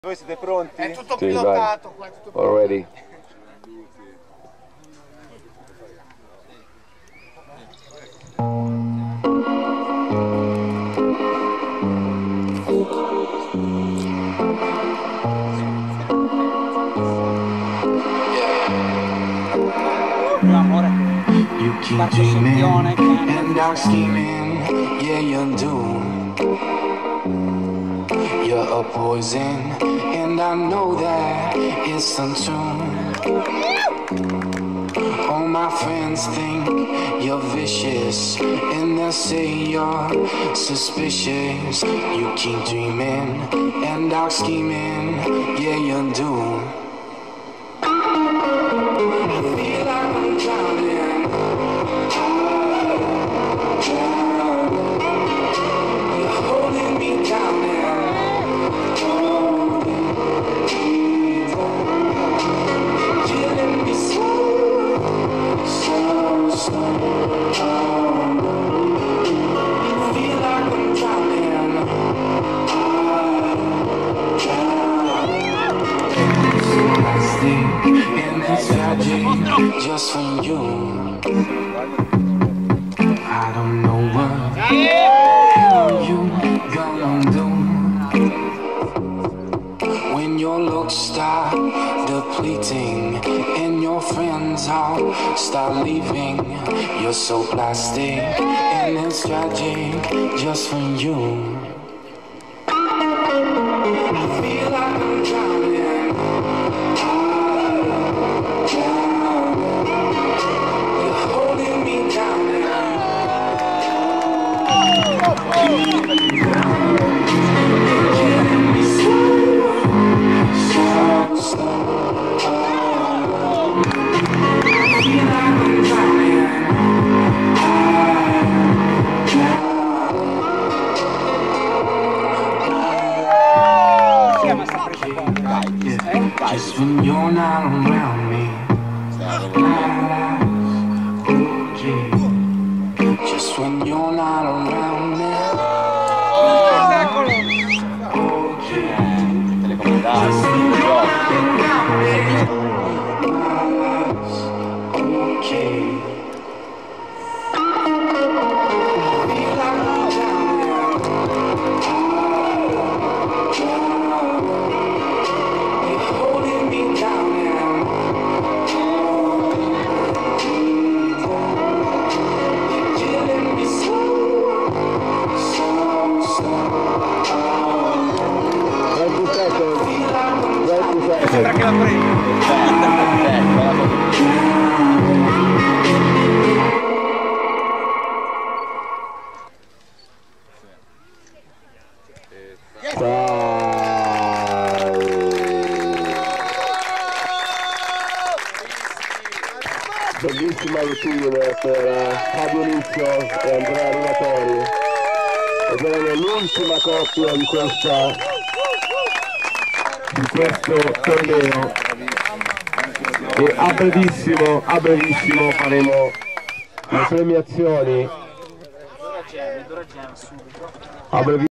Voi siete pronti? È tutto pilotato qua, è tutto pilotato. Already. You keep dreaming and dark scheming, yeah you do. You're a poison and I know that it's untrue. All my friends think you're vicious and they'll say you're suspicious. You keep dreaming and dark scheming, yeah you do. I feel like I'm drowning. You're holding me down and killing me slow. I feel like I'm drowning. Plastic and it's tragic just for you. I don't know what hell you gonna do when your looks start depleting and your friends all start leaving. You're so plastic and it's tragic just for you. I feel like I'm drowning. You're holding me down killing me slow, slow. I feel like I'm drowning. Just when you're not around me, just when you're not around me. Sembra che la prendi. Bellissima routine per Fabio Lizzo e Andrea Arrivatori, ed è l'ultima coppia di questo torneo, e a brevissimo faremo le premiazioni.